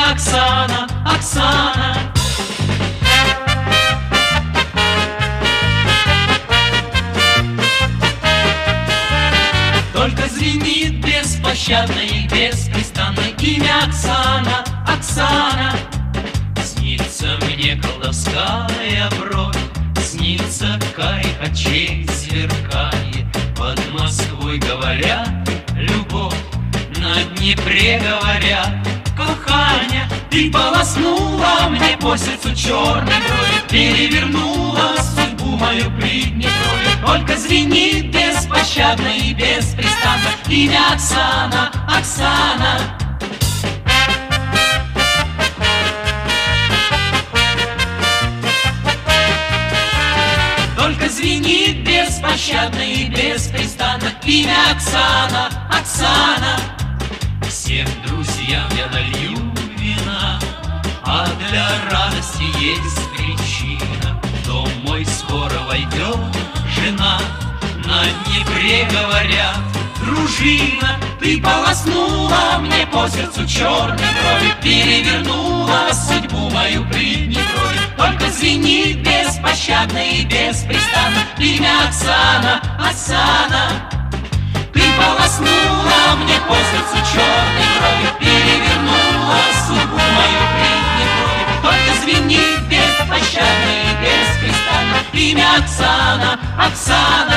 имя Оксана, Оксана. Только звенит беспощадно и беспрестанно имя Оксана, Оксана. Снится мне колдовская бровь, снится кайф очей сверкает. Под Москвой говорят любовь, на Днепре говорят коханя. Ты полоснула мне по сердцу черной кровью, перевернула судьбу мою Приднестровье. Только звенит беспощадно и беспрестанно имя Оксана, Оксана. Только звенит беспощадно и беспрестанно имя Оксана, Оксана. Всем друзьям я налью вина, а для радости есть причина. В дом мой скоро войдет жена, на Днепре говорят дружина. Ты полоснула мне по сердцу черной крови, перевернула судьбу мою Приднестровье. Только звенит беспощадно и беспрестанно имя Оксана, Оксана. Ты полоснула мне по сердцу черной крови, перевернула судьбу мою Приднестровье. Только звенит беспощадно и беспрестанно имя Оксана, Оксана.